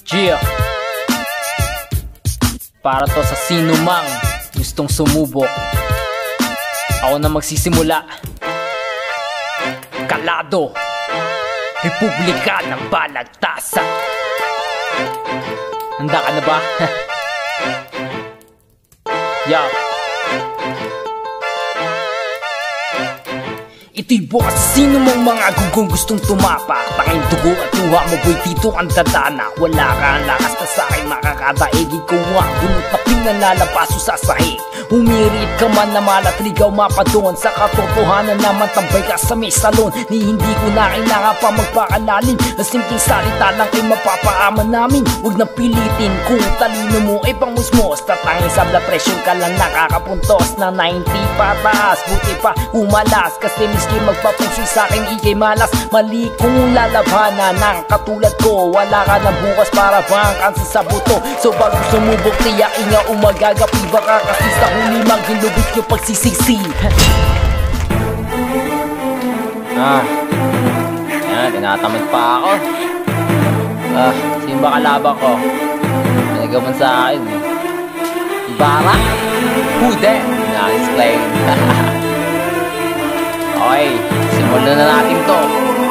Yeah. Para to sa sino mang gustong sumubok. Ako na magsisimula. Kalado, Republika ng Balagtasan. Handa ka na ba? Yeah. Ito'y bukas sino mong mga gugong gustong tumapa. Tanging dugo at tuwa mo boy dito ang dadana. Wala ka ang lakas na sa'kin makakadaig. Ikaw ang gunot na pinalalapaso sa sahig. Humirit ka man na malatrigaw mapadon. Sa katotohanan naman tambay ka sa may salon. Ni hindi ko na kailangan pa magpakalalim. Na simpleng salita lang ay mapapaaman namin. Huwag na pilitin kung talino mo ay pangmusmos. Tatangin sa blood pressure ka lang nakakapuntos. Na 90 pataas, buti pa umalas. Kasi miski magpapusoy sa'kin ikay malas. Mali kung lalabanan ng katulad ko. Wala ka ng bukas para bang kansa sa buto. So bago sumubok tiyain nga umagagapi. Baka kasi sa huli maghilubit yung pagsisisi. Yan, tinatamad pa ako. Sino ba kalaban ko? Pinagaman sa akin. Ibarra? Hude? Na-explain. Okay, simulan na natin to.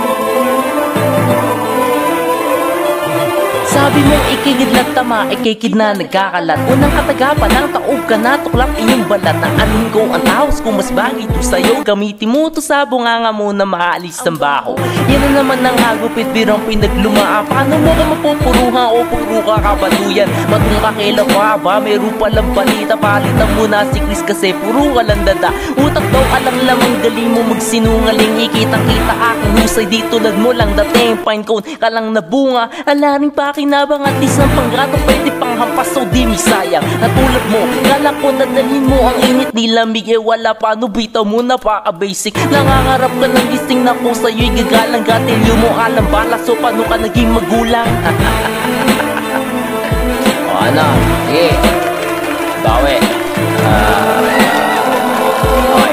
Sabi mo ikigid lang tama, ikikid na nagkakalat. Unang katagapan ng taob ka na, tuklap inyong balat. Ang anin ko ang taos kung mas bagay to sa'yo. Gamitin mo to sa bunganga mo na maalis ng baho. Yan na naman ang hagupit, birang pinaglumaan. Paano mo ka mapupuruhan o puro ka kabaluyan? Matong kakila pa ba, meron palang balita. Palitan mo na si Chris kasi puro ka lang dada. Utak daw alang lamang galing mo magsinungaling. Ikita-kita aking husay di tulad mo lang dating. Pine cone ka lang na bunga, alaring pa kinabang at least ng panggato pwede pang hampas so di misayang. Natulad mo, kala ko nadalhin mo ang init ni lamig. Wala pa, no bitaw mo na pa basic. Nangangarap ka ng gising na kung sa'yo'y gagalang. Gatilyo mo alam bala, so paano ka naging magulang? O ano, sige, bawi. Okay.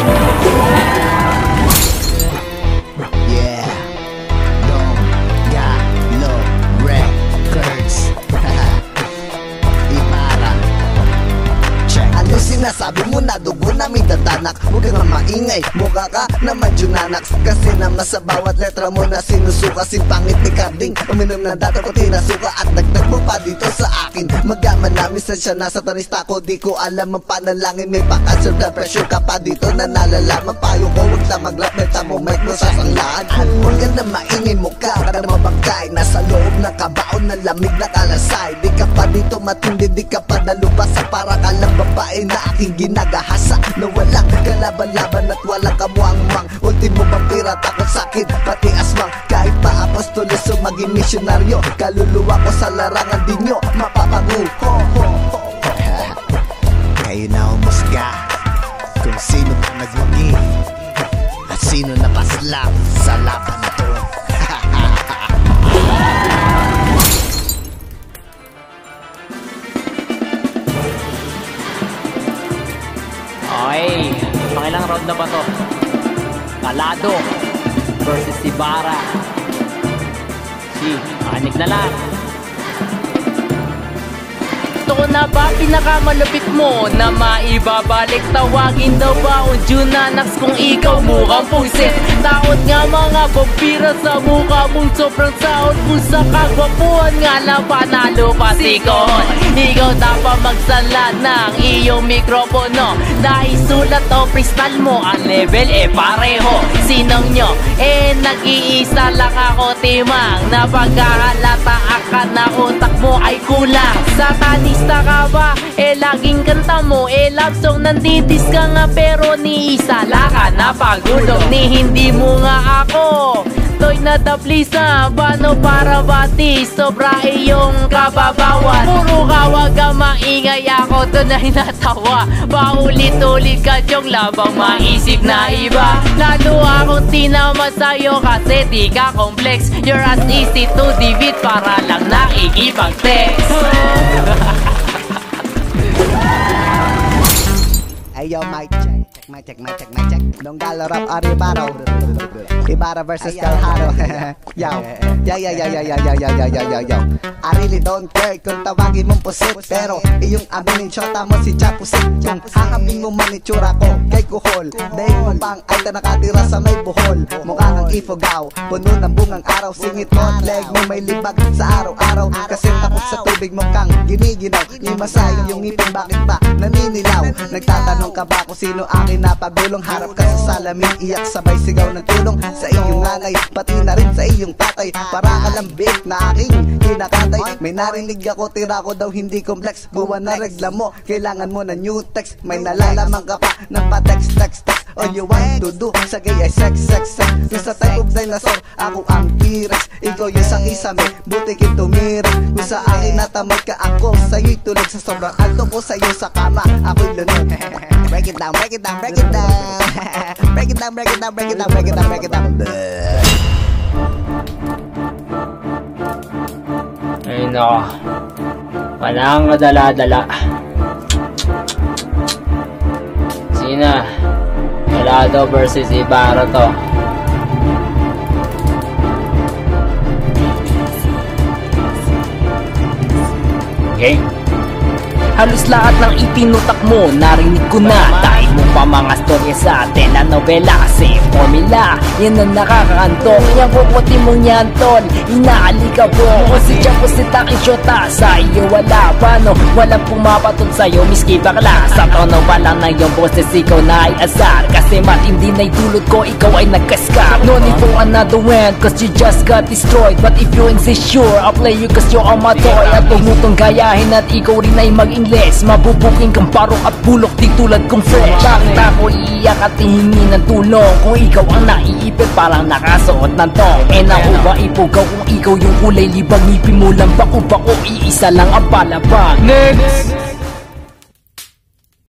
Sinasabi mo na dugo namin tatanak. Huwag kang maingay, mukha ka naman junanak. Kasi naman sa bawat letra mo na sinusuka. Pangit ni Carding, uminom na dato ko tinasuka. At dagdag mo pa dito sa akin. Magaman namin sa siya nasa tanista ko. Di ko alam ang panalangin. May pa-cancer blood pressure ka pa dito na nalalaman. Payo ko huwag na mag-rap, may thermomite mo sa sanglaan. Huwag ka na maingay, mukha ka na mabagkay. Nasa loob ng kabaon na lamig na kalasay. Di ka pa dito matindi, di ka pa nalubasa. Para ka lang babae na aking ginagahasa. Na walang kalaban-laban at walang kamuang-mang. Ultimo vampira, takot sakit, pati aswang. Kahit pa apostolos o maging misyonaryo, kaluluwa ko sa larangan di nyo mapapagu. Kayo na umusga kung sino pa nagwagi at sino napaslap sa laban na to. Okay, pakilang round na ba to? Kalado versus Ibarra. Panik na lang. Ito na ba pinakamalupit mo na maibabalik? Tawagin daw ba o Junanax kung ikaw mukhang pusit? Taot nga mga vampira sa mukha mong sobrang saot. Kung sa kagwapuan nga lang panalo pa sikon. Ikaw dapat magsalat ng iyong mikropono. Naisulat o freestyle mo ang level pareho. Sinong nyo? Nag-iisa lang ako timang. Napagkahalata ka na utak mo ay kulang. Satanista ka ba? Laging kanta mo love song nanditis ka nga pero ni isa lang ka napagulong. Ni hindi mo nga ako to'y nadaplisa. Paano para bati? Sobra iyong kababawan. Puro ka wag ka maingay, ako tunay natawa. Paulit-ulit ka yung labang maisip na iba. Lalo akong tinama sa'yo kasi di ka complex. You're as easy to defeat para lang nakikipag-text. Hey yo, Mike. mic check, mic check, mic check. Donggalo rap Aribaro, Ibarra versus Calharo. Yo, yo. I really don't care kung tawagin mong pusit, pero iyong aminin shota mo si Chapusit. Kung hahambing mo man itsura ko kay Kuhol, dahil mo pang ay ta nakatira sa may buhol. Mukha kang ifogaw, puno ng bungang araw. Singit mo, leg mo may libag sa araw-araw. Kasi takot sa tubig mo kang giniginaw. Ni masayang yung ngipin, bakit ba naninilaw? Nagtatanong ka ba kung sino akin na pagulong? Harap ka sa salamin, iyak sabay sigaw ng tulong sa iyong nanay, pati na rin sa iyong tatay. Para ka lambik na aking kinakatay. May narinig ako, tira ko daw hindi complex. Buwan na regla mo, kailangan mo na new text. May nalalaman ka pa ng pa-text. All you want to do sa gay ay sex. Yung sa type of dinosaur, ako ang T-Rex. Ikaw yung sakisame, buti kitumirik. Kung sa akin natamad ka, ako sa'yo'y tulog. Sa sobrang alto ko sa'yo sa kama, ako'y lunod. Break it down. Break it down. Ay no, walang madala-dala. Sina Helado versus Ibarra to. Okay. Halos lahat ng itinutak mo, narinig ko na. Dahil mo pa mga storya sa telenovela. Kasi formula, yan ang nakakaantok. Yang kukuti mong yan, tol, inaalika po. Kasi dyan po si Takishota, sa iyo wala. Paano? Walang pumapatod sa'yo, miski bakla. Sa tono pa lang na yung boses, ikaw na ay asar. Kasi matindi na itulot ko, ikaw ay nagkaskap. No need for another one, cause you just got destroyed. But if you insist, sure, I'll play you cause you're on my toy. At tumutong gayahin at ikaw rin ay mag-English. Mabubuking kang parok at bulok, di tulad kong fresh. Bakit ako iiyak at hihingi ng tulong? Kung ikaw ang naiipit, parang nakasuot ng tong. E naku ba ipugaw kung ikaw yung kulay libag? Ngipin mo lang bako-bako, iisa lang ang palabag. Next!